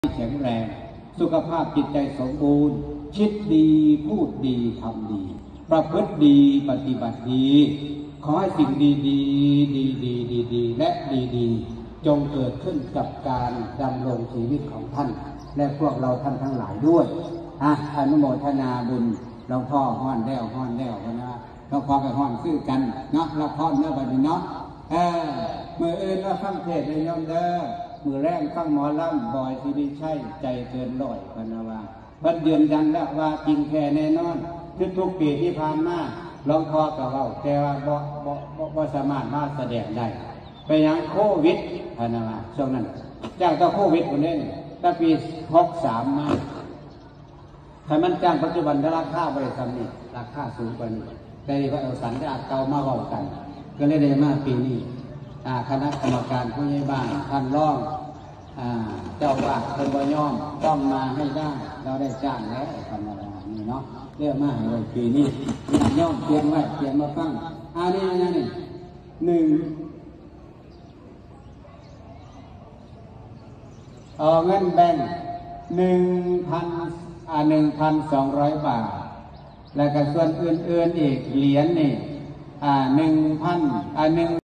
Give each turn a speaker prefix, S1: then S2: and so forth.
S1: แข็งแรงสุขภาพจิตใจสมบูรณ์คิดดีพูดดีทำดีประพฤติดีปฏิบัติดีขอให้สิ่งดีและดีจงเกิดขึ้นกับการดำรงชีวิตของท่านและพวกเราท่านทั้งหลายด้วยอนุโมทนาบุญเราพ่อห้อนแล้วนะเราพอไปห้อนซื้อกันเนาะเราพ่อเนื้อบัดนี้เนาะมืออื่นเราฟังเทศในยมเด้อมือแรกฟังหมอลำบอยที่ดีใช่ใจเกินร้อยพนว่าเพิ่นยืนยันแล้วว่าจริงแค่แน่นอนทุกปีที่ผ่านมาลองพอกับเราแต่ว่าบ่สามารถมาแสดงได้ไปยังโควิดพนว่าช่วงนั้นจ้างต่อโควิดคนนี้ตั้งปี63มาถ้ามันจ้างปัจจุบันราคาบริษัทนี้ราคาสูงกว่านี้ได้ว่าเอาสันได้เก่ามาเว้ากันก็เลยได้มาปีนี้คณะกรรมการผู้ใหญ่บ้านท่านร้องเจ้าว่าคนบ่ยอมต้องมาให้ได้เราได้จ้างแล้วธรรมดานี่เนาะเรื่องมาให้เลยปีนี้ย่อมเตรียมไว้เตรียมมาฟังนี่1เงินแบ่ง1,200 บาทแล้วก็ส่วนอื่นๆอีกเหรียญนี่1,000